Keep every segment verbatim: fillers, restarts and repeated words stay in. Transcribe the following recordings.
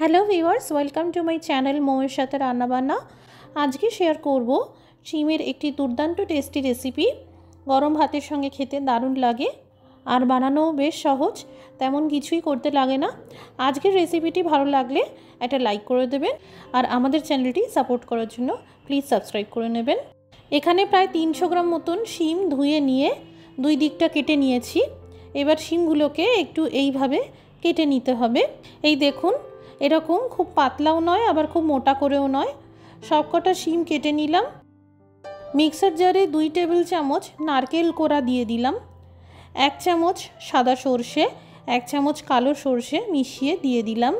Hello viewers, welcome to my channel মৌয়ের সাথে রান্নাবান্না। আজকে শেয়ার করব শিমের একটি দুর্দান্ত টেস্টি রেসিপি। গরম ভাতের সঙ্গে খেতে দারুণ লাগে আর বানানোও বেশ সহজ, তেমন কিছুই করতে লাগে না। আজকের রেসিপিটি ভালো লাগলে একটা লাইক করে দেবেন আর আমাদের চ্যানেলটি সাপোর্ট করার জন্য প্লিজ সাবস্ক্রাইব করে নেবেন। এখানে প্রায় তিনশো গ্রাম মতন শিম ধুয়ে নিয়ে দুই দিকটা কেটে নিয়েছি। এবার শিমগুলোকে একটু এইভাবে কেটে নিতে হবে। এই দেখুন, এরকম খুব পাতলাও নয় আবার খুব মোটা করেও নয়। সবকটা শিম কেটে নিলাম। মিক্সার জারে দুই টেবিল চামচ নারকেল কোড়া দিয়ে দিলাম। এক চামচ সাদা সর্ষে, এক চামচ কালো সর্ষে মিশিয়ে দিয়ে দিলাম।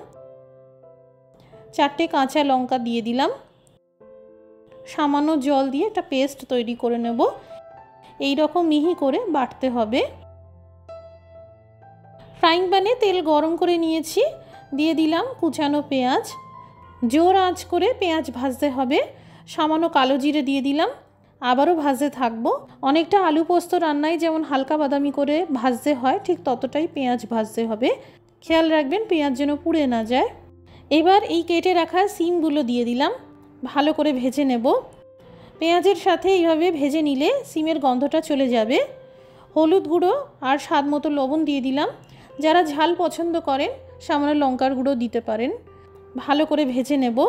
চারটে কাঁচা লঙ্কা দিয়ে দিলাম। সামান্য জল দিয়ে একটা পেস্ট তৈরি করে নেব। এই রকম মিহি করে বাটতে হবে। ফ্রাইং প্যানে তেল গরম করে নিয়েছি, দিয়ে দিলাম কুচানো পেঁয়াজ। জোর আঁচ করে পেঁয়াজ ভাজতে হবে। সামান্য কালো জিরে দিয়ে দিলাম, আবারও ভাজতে থাকবো। অনেকটা আলু পোস্ত রান্নায় যেমন হালকা বাদামি করে ভাজতে হয়, ঠিক ততটাই পেঁয়াজ ভাজতে হবে। খেয়াল রাখবেন পেঁয়াজ যেন পুড়ে না যায়। এবার এই কেটে রাখা সিমগুলো দিয়ে দিলাম, ভালো করে ভেজে নেব। পেঁয়াজের সাথে এইভাবে ভেজে নিলে সিমের গন্ধটা চলে যাবে। হলুদ গুঁড়ো আর স্বাদ মতো লবণ দিয়ে দিলাম। যারা ঝাল পছন্দ করেন সামান্য লঙ্কার গুঁড়ো দিতে পারেন। ভালো করে ভেজে নেব।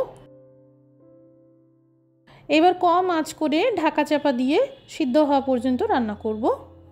এবার কম আঁচ করে ঢাকা চাপা দিয়ে সিদ্ধ হওয়া পর্যন্ত রান্না করব।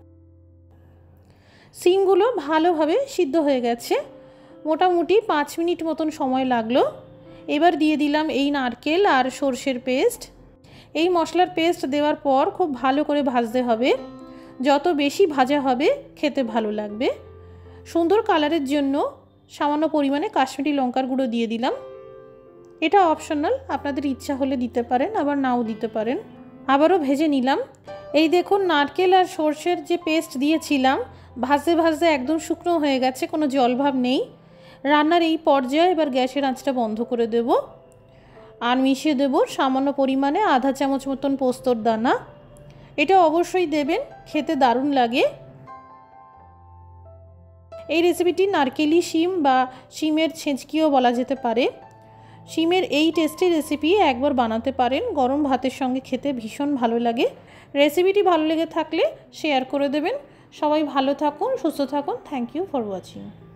সিমগুলো ভালোভাবে সিদ্ধ হয়ে গেছে, মোটামুটি পাঁচ মিনিট মতন সময় লাগলো। এবার দিয়ে দিলাম এই নারকেল আর সর্ষের পেস্ট। এই মশলার পেস্ট দেওয়ার পর খুব ভালো করে ভাজতে হবে। যত বেশি ভাজা হবে খেতে ভালো লাগবে। সুন্দর কালারের জন্য সামান্য পরিমাণে কাশ্মীরি লঙ্কার গুঁড়ো দিয়ে দিলাম। এটা অপশনাল, আপনাদের ইচ্ছা হলে দিতে পারেন, আবার নাও দিতে পারেন। আবারও ভেজে নিলাম। এই দেখুন, নারকেল আর সর্ষের যে পেস্ট দিয়েছিলাম ভাজতে ভাজতে একদম শুকনো হয়ে গেছে, কোনো জলভাব নেই। রান্নার এই পর্যায়ে এবার গ্যাসের আঁচটা বন্ধ করে দেব আর মিশিয়ে দেব সামান্য পরিমাণে আধা চামচ মতন পোস্তর দানা। এটা অবশ্যই দেবেন, খেতে দারুণ লাগে। এই রেসিপিটি নারকেলি শিম বা শিমের ছেঁচকিও বলা যেতে পারে। শিমের এই টেস্টি রেসিপি একবার বানাতে পারেন, গরম ভাতের সঙ্গে খেতে ভীষণ ভালো লাগে। রেসিপিটি ভালো লেগে থাকলে শেয়ার করে দেবেন। সবাই ভালো থাকুন, সুস্থ থাকুন। Thank you for watching.